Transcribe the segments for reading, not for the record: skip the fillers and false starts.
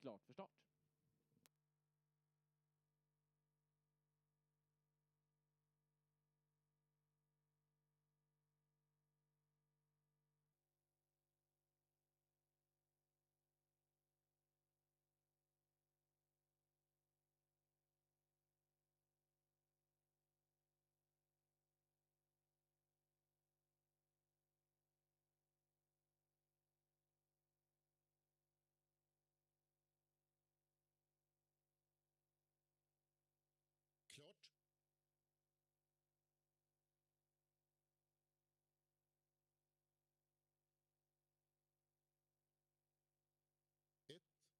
klart för start. Klart. Ett.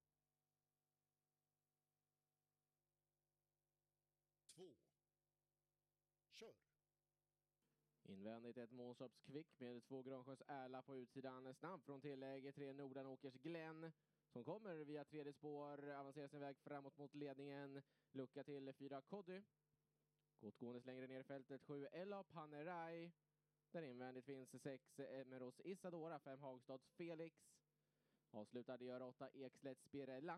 2. Kör. Invändigt ett Månstorps Kvick med 2 Gransjös Ärla på utsidan. Snabb från tillägg 3 Nordanåkers Glenn som kommer via tredje spår. Avancerar sin väg framåt mot ledningen. Lucka till 4 Koddy. Gåtgåendes längre ner i fältet 7 Ella Panerai. Där invändigt finns 6 Emeros Isadora, 5 Hagstads Felix. Avslutade gör 8 Ekslätt Spirella.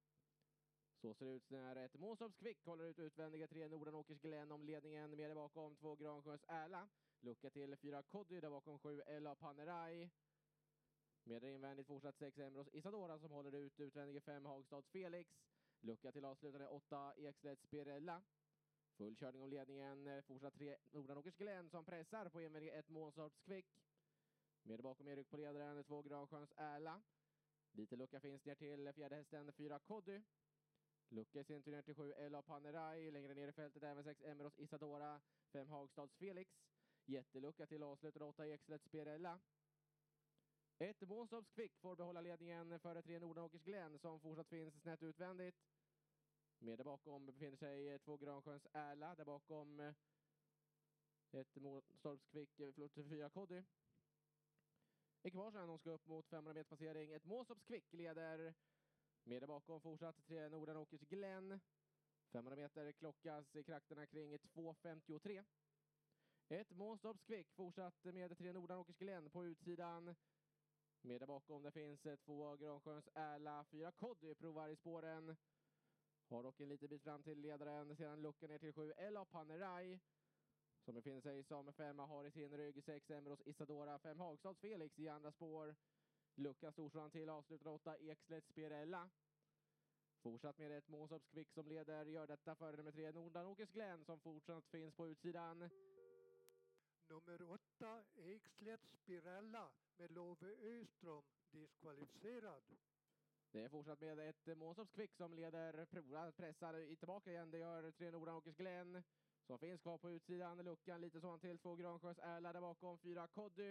Så ser det ut när ett Månstorps Kvick håller ut utvändiga 3 Nordanåkers Glenn om ledningen. Med bakom 2 Gransjös Ärla. Lucka till 4 Koddy, där bakom 7 Ella Panerai. Med invändigt fortsatt 6 Emeros Isadora som håller ut utvändiga 5 Hagstads Felix. Lucka till avslutande 8 Ekslätt Spirella. Full körning om ledningen. Fortsatt 3 Nordanåkers Glenn som pressar på invändiga 1 Månstorps Kvick. Med bakom Erik på ledaren 2 Gransjöns Ärla. Lite lucka finns ner till fjärde hästen 4 Koddy. Lucka i sin tur ner till 7 Ella Panerai. Längre ner i fältet även 6 Emeros Isadora. 5 Hagstads Felix. Jättelucka till avslutande 8 Ekslätt Spirella. Ett Månstorps Kvick får behålla ledningen före 3 Nordanåkers Glenn som fortsatt finns snett utvändigt. Med där bakom befinner sig 2 Gransjöns Ärla. Där bakom ett Månstorps Kvick 4 Koddy. Ekipagen de ska upp mot 500 meters passering. Ett Månstorps Kvick leder. Med där bakom fortsatt 3 Nordanåkers Glenn. 500 meter klockas i krakterna kring 2.53. Ett Månstorps Kvick fortsatt med 3 Nordanåkers Glenn på utsidan. Med där bakom det finns 2 Gransjöns Ärla. 4 Koddy provar i spåren. Har dock en liten bit fram till ledaren. Sedan luckan ner till 7 Ella Panerai. Som befinner sig som 5 har i sin rygg 6 Emeros Isadora. 5 Hagstads Felix i andra spår. Lucka storsan till avslutande 8 Ekslätt Spirella. Fortsatt med ett Månstorps Kvick som leder. Gör detta före nummer 3 Nordanåkers Glenn som fortsatt finns på utsidan. Nummer 8 Ekslätt Spirella med Love Öström diskvalificerad. Det är fortsatt med ett Månstorps Kvick som leder. Provar pressar tillbaka igen. Det gör 3 Nordanåkers Glenn som finns kvar på utsidan. Luckan lite sån till 2 Gransjös Ärla där bakom 4 Koddy.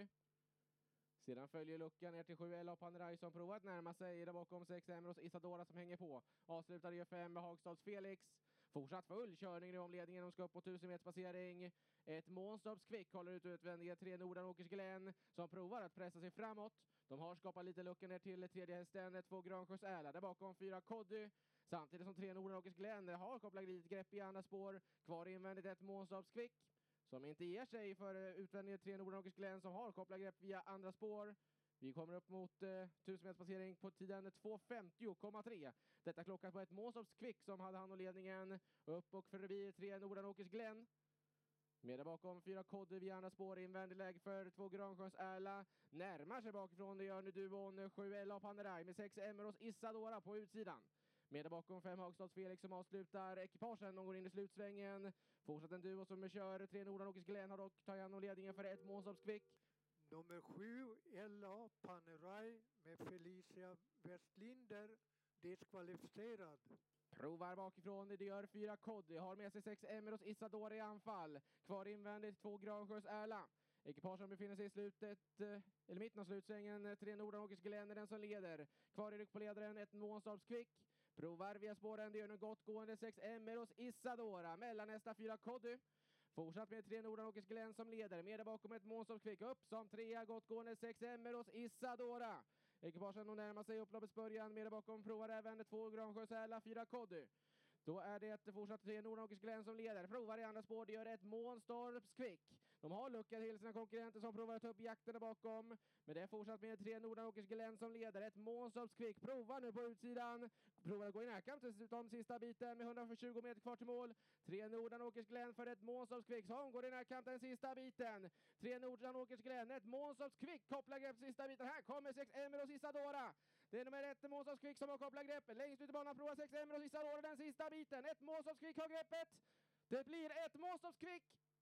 Sedan följer luckan ner till 7 Ella Panerai som provar att närma sig. Där bakom 6 Emeros Isadora som hänger på. Avslutar gör 5 med Hagstads Felix. Fortsatt full körning nu om ledningen. De ska upp på 1000 meters passering. Ett Månstorps Kvick håller ut utvändiga 3 Nordanåkers Glenn som provar att pressa sig framåt. De har skapat lite lucka ner till tredje hästen 2 Gransjös Ärla. Där bakom 4 Koddy. Samtidigt som 3 Nordanåkers Glenn har kopplat lite grepp i andra spår. Kvar invändigt ett Månstorps Kvick som inte ger sig för utvändiga 3 Nordanåkers Glenn som har kopplat grepp via andra spår. Vi kommer upp mot 1000 meters passering på tiden 2.50,3. Detta klockat på ett Månstorps Kvick som hade hand om ledningen. Upp och förbi 3 Nordanåkers Glenn. Med där bakom 4 Koddy via andra spår. Invändig läge för 2 Gransjöns Ärla. Närmar sig bakifrån. Det gör nu duon 7 Ella Panerai med 6 Emeros Isadora på utsidan. Med där bakom 5 Hagstads Felix som avslutar ekipagen. De går in i slutsvängen. Fortsatt en duo som kör 3 Nordanåkers Glenn har dock tagit hand om ledningen för ett Månstorps Kvick. Nummer 7 Ella Panerai med Felicia Westlinder diskvalificerad. Provar bakifrån, det gör 4 Koddy. Har med sig 6 Emeros Isadora i anfall. Kvar invändigt 2 Gransjös Ärla. Ekipagen befinner sig i slutet, eller mitten av slutsvängen. 3 Nordanåkers Glenn är den som leder. Kvar i rygg på ledaren ett Månstorps Kvick. Provar via spåren, det gör nu gott gående 6 Emeros Isadora. Mellan nästa 4 Koddy. Fortsatt med 3 Nordanåkers Glenn som leder. Med där bakom ett Månstorps Kvick. Upp som 3 gott gående 6 Emeros Isadora. Ekipagen närmar sig upploppets början. Med där bakom provar även 2 Gransjös Ärla, 4 Koddy. Då är det fortsatt 3 Nordanåkers Glenn som leder. Provar i andra spår. Det gör ett Månstorps Kvick De har luckat till sina konkurrenter som provar att ta upp jakten där bakom. Men det är fortsatt med 3 Nordanåkers Glenn som leder. Ett Månstorps Quick provar nu på utsidan. Provar att gå i närkamp dessutom sista biten med 120 meter kvar till mål. 3 Nordanåkers Glenn för ett Månstorps Quick som går i närkamp den sista biten. 3 Nordanåkers Glenn, ett Månstorps Quick kopplar grepp sista biten. Här kommer 6 Emeros Isadora. Det är nummer 1 Månstorps Quick som har kopplat greppet. Längst ut i banan provar 6 Emeros Isadora den sista biten. Ett Månstorps Quick har greppet. Det blir ett Månstorps Quick